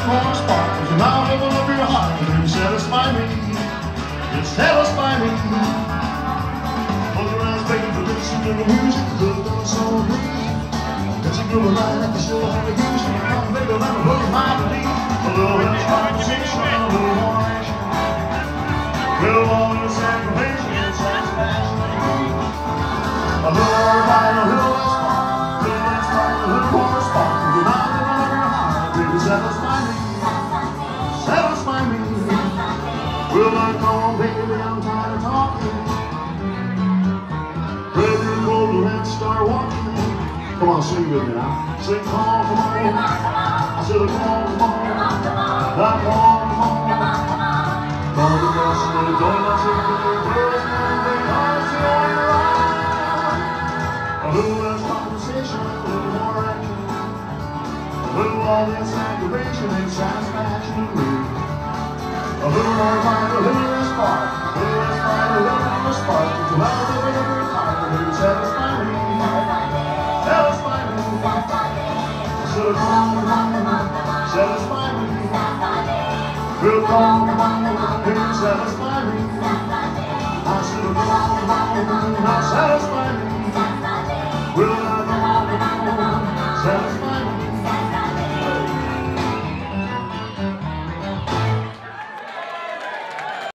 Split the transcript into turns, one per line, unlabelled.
more sparkles, and I'll open up your heart, baby, satisfy me. Just satisfy me. Close your eyes, baby, listen to the music, good little soul breeze. It's a good line that you sure have to use. Come, baby, let me blow your mind to leave. A little less conversation, a little more action. We'll all in sacrifice and satisfaction. A little more fire, a little less fire, a little less fire, a little more spark. And I'll open up your heart, baby, satisfy me. Satisfy me. Well, I come, baby, I'm tired of talking. Grab your coat and let's start walking. Come on, sing with me now. Sing, come on, come on. I said, come on, come on. Now, come on, come on. Come on, because we're going to sing with your girls and they are still on your eye. A little less conversation, a little more action. A little all this aggravation and satisfaction to me. A little more fire, a little less spark. A little less fire, a little more spark. Until I'll live in every heart, baby, satisfy me. Satisfy me. So come, satisfy me. We'll come, baby, satisfy me. I said, come, now satisfy me.